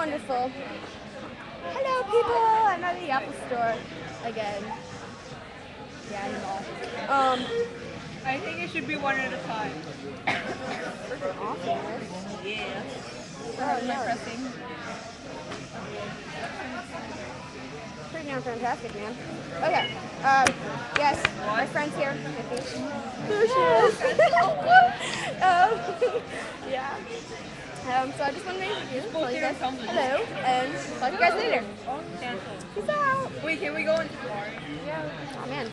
wonderful. Hello, people. I'm at the Apple store again. Yeah, I know. I think it should be one at a time. Freaking awful. Yeah. Oh, My no. pressing. Pretty damn fantastic, man. Okay. Yes, my friend's here. I think. There she is. Yeah. So I just wanted to introduce, tell you guys hello, and talk to you guys later. Peace out. Wait, can we go into the bar? Yeah. Oh man.